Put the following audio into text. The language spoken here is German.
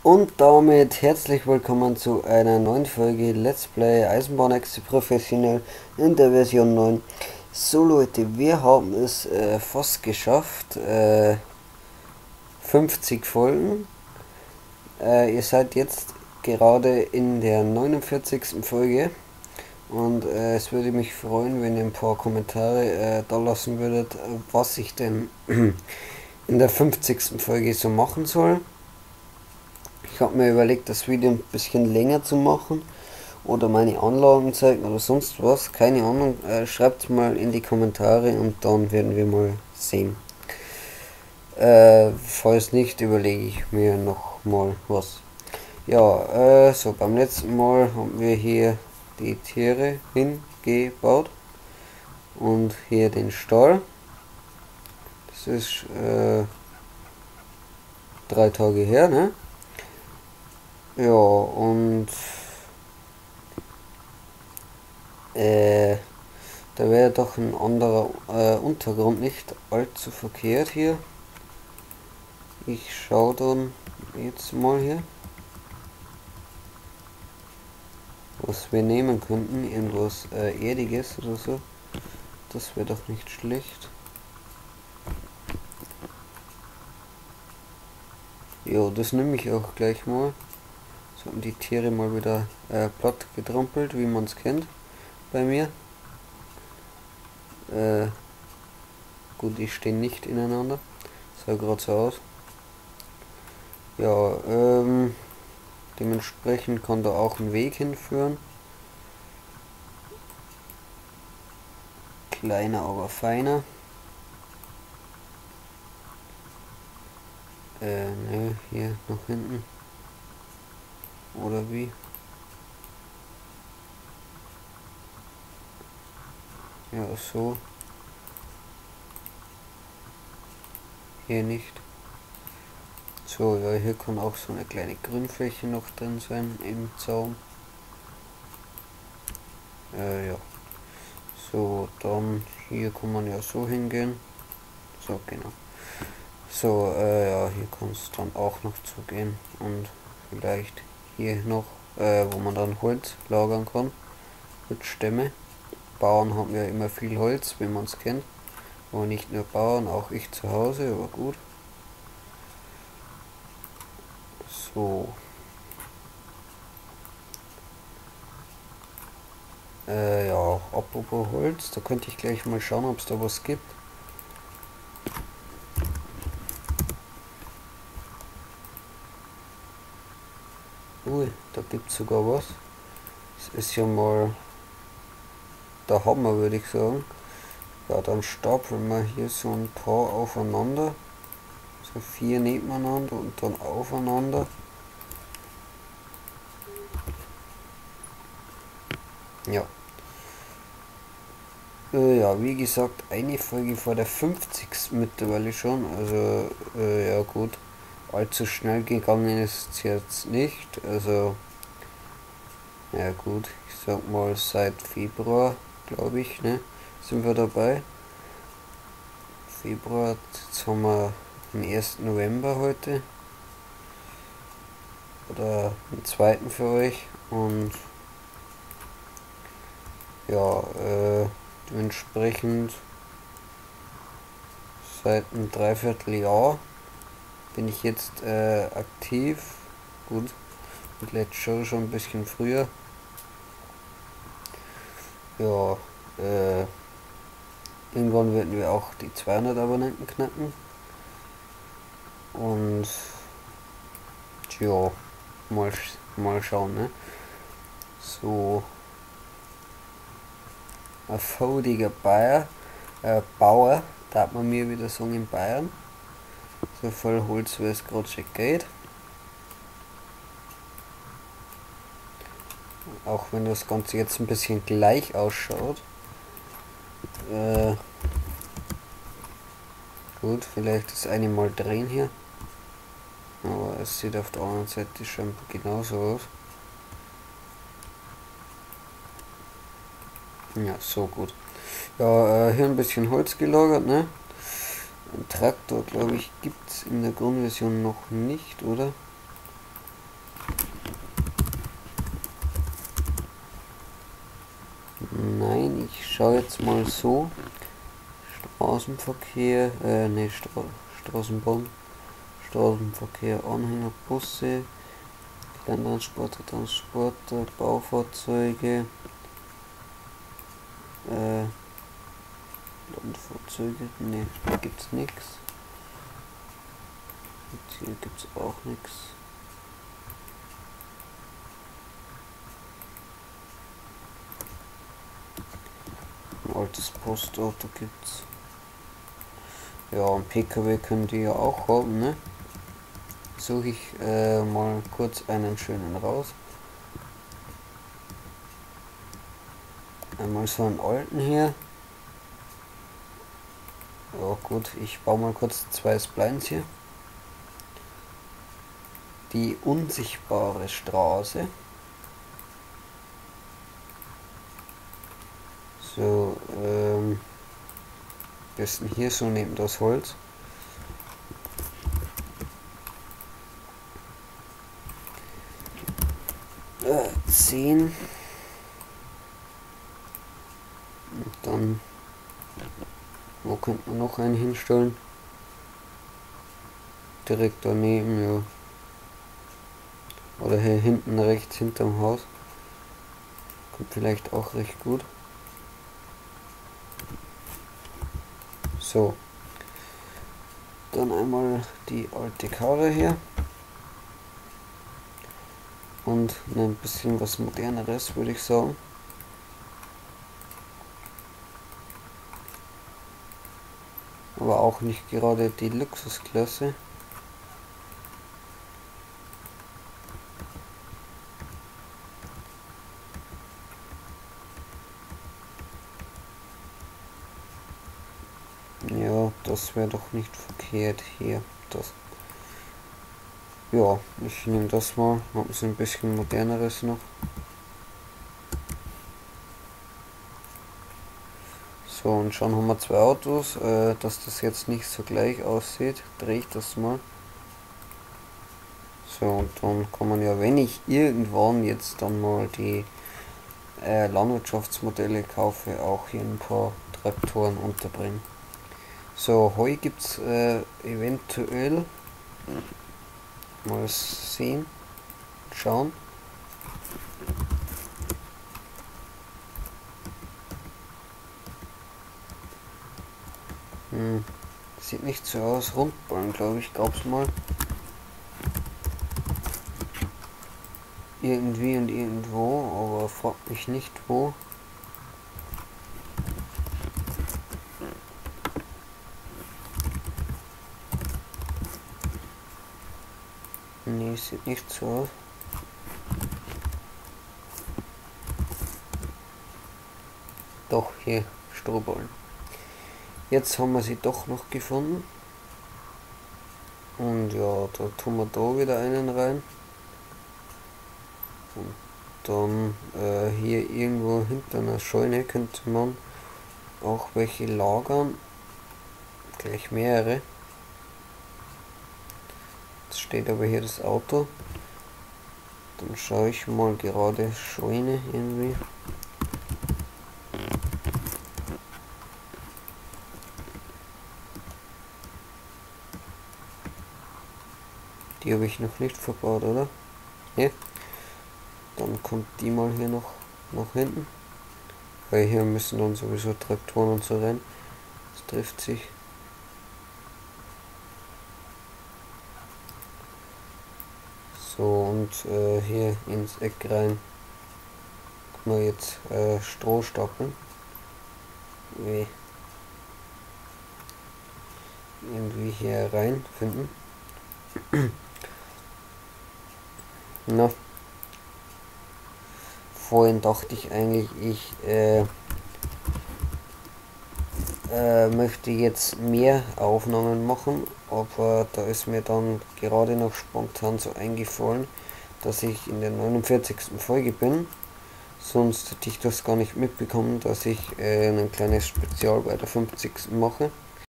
Und damit herzlich willkommen zu einer neuen Folge Let's Play Eisenbahn-Exe Professionell in der Version 9. So Leute, wir haben es fast geschafft. 50 Folgen. Ihr seid jetzt gerade in der 49. Folge. Und es würde mich freuen, wenn ihr ein paar Kommentare da lassen würdet, was ich denn in der 50. Folge so machen soll. Ich habe mir überlegt, das Video ein bisschen länger zu machen oder meine Anlagen zeigen oder sonst was. Keine Ahnung, schreibt mal in die Kommentare und dann werden wir mal sehen. Falls nicht, überlege ich mir noch mal was. Ja, so beim letzten Mal haben wir hier die Tiere hingebaut und hier den Stall. Das ist 3 Tage her, ne? Ja, und da wäre doch ein anderer Untergrund nicht allzu verkehrt hier. Ich schaue dann jetzt mal hier, was wir nehmen könnten. Irgendwas Erdiges oder so. Das wäre doch nicht schlecht. Ja, das nehme ich auch gleich mal. So haben die Tiere mal wieder platt getrampelt, wie man es kennt bei mir. Gut, die stehen nicht ineinander. Sah gerade so aus. Ja, dementsprechend kann da auch ein Weg hinführen. Kleiner, aber feiner. Ne, hier nach hinten. Oder wie? Ja, so. Hier nicht. So, ja, hier kann auch so eine kleine Grünfläche noch drin sein im Zaun. Ja. So, dann hier kann man ja so hingehen. So, genau. So, ja, hier kann es dann auch noch zugehen. Und vielleicht hier noch, wo man dann Holz lagern kann. Mit Stämme. Bauern haben ja immer viel Holz, wie man es kennt. Aber nicht nur Bauern, auch ich zu Hause, aber gut. So. Ja, apropos Holz, da könnte ich gleich mal schauen, ob es da was gibt. Ui, da gibt es sogar was. Das ist ja mal der Hammer, würde ich sagen. Ja, dann stapeln wir hier so ein paar aufeinander. So 4 nebeneinander und dann aufeinander. Ja. Ja, wie gesagt, eine Folge vor der 50. mittlerweile schon. Also, ja gut. Allzu schnell gegangen ist es jetzt nicht. Also, ja gut. Ich sag mal seit Februar, glaube ich, ne? Sind wir dabei. Februar, jetzt haben wir den 1. November heute. Oder den 2. für euch. Und ja, dementsprechend seit einem Dreivierteljahr bin ich jetzt aktiv. Gut, mit Let's Show schon ein bisschen früher. Ja, irgendwann werden wir auch die 200 Abonnenten knacken. Und ja, mal schauen, ne? So. Ein faudiger Bauer, darf man mir wieder sagen in Bayern. So voll Holz, wie es gerade schon geht. Auch wenn das Ganze jetzt ein bisschen gleich ausschaut. Gut, vielleicht das eine Mal drehen hier. Aber es sieht auf der anderen Seite schon genauso aus. Ja, so gut. Ja, hier ein bisschen Holz gelagert, ne? Ein Traktor, glaube ich, gibt es in der Grundversion noch nicht, oder? schaue jetzt mal so. Straßenverkehr, Straßenbahn, Straßenverkehr, Anhänger, Busse, Kleintransporter, Transporter, Baufahrzeuge, Landfahrzeuge, ne, da gibt's nichts. Hier gibt's auch nichts. Ein altes Postauto gibt's. Ja, und PKW können die ja auch haben, ne? Suche ich mal kurz einen schönen raus. Einmal so einen alten hier. Ja gut, ich baue mal kurz 2 Splines hier. Die unsichtbare Straße. So, besten hier so neben das Holz. Äh, 10. Und dann, wo könnte man noch einen hinstellen? Direkt daneben, ja. Oder hier hinten rechts hinterm Haus. Kommt vielleicht auch recht gut. So. Dann einmal die alte Karre hier. Und ein bisschen was moderneres, würde ich sagen. Aber auch nicht gerade die Luxusklasse. Ja, das wäre doch nicht verkehrt hier. Das. Ja, ich nehme das mal. Haben sie ein bisschen moderneres noch. So, und schon haben wir 2 Autos. Dass das jetzt nicht so gleich aussieht, drehe ich das mal. So, und dann kann man ja, wenn ich irgendwann jetzt dann mal die Landwirtschaftsmodelle kaufe, auch hier ein paar Traktoren unterbringen. So, Heu gibt es eventuell. Mal sehen. Schauen. Sieht nicht so aus. Rundballen, glaube ich, gab es mal. Irgendwie und irgendwo, aber fragt mich nicht wo. Nee, sieht nicht so aus. Doch, hier, Strohballen. Jetzt haben wir sie doch noch gefunden. Und ja, da tun wir da wieder einen rein. Und dann hier irgendwo hinter einer Scheune könnte man auch welche lagern. Gleich mehrere. Jetzt steht aber hier das Auto. Dann schaue ich mal gerade Scheune irgendwie. Die habe ich noch nicht verbaut, oder? Ne? Dann kommt die mal hier noch nach hinten. Weil hier müssen dann sowieso Traktoren und so rein. Das trifft sich. So, und hier ins Eck rein kann man jetzt Stroh stapeln. Irgendwie hier rein finden. Na, vorhin dachte ich eigentlich, ich möchte jetzt mehr Aufnahmen machen, aber da ist mir dann gerade noch spontan so eingefallen, dass ich in der 49. Folge bin. Sonst hätte ich das gar nicht mitbekommen, dass ich ein kleines Spezial bei der 50. mache.